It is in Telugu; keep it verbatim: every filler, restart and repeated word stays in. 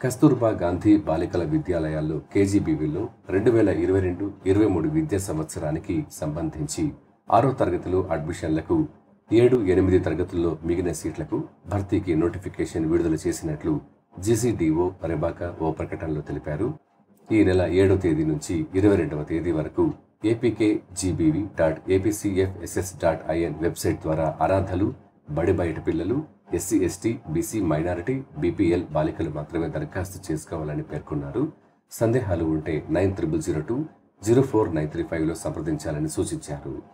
కస్తూర్బా గాంధీ బాలికల విద్యాలయాల్లో కేజీబీవీలో రెండు వేల ఇరవై రెండు ఇరవై మూడు విద్యా సంవత్సరానికి సంబంధించి ఆరో తరగతిలో అడ్మిషన్లకు ఏడు ఎనిమిది తరగతుల్లో మిగిలిన సీట్లకు భర్తీకి నోటిఫికేషన్ విడుదల చేసినట్లు జీసీడీఓ రెబాకా ఓ ప్రకటనలో తెలిపారు. ఈ నెల ఏడో తేదీ నుంచి ఇరవై రెండవ తేదీ వరకు APK GBV dot APCFSS dot IN website ద్వారా అనాథలు, బడి బయట పిల్లలు, SC ST, BC, minority, BPL బాలికలు మాత్రమే దరఖాస్తు చేసుకోవాలని పేర్కొన్నారు. సందేహాలు ఉంటే nine triple zero two zero four nine three ఫైవ్లో సంప్రదించాలని సూచించారు.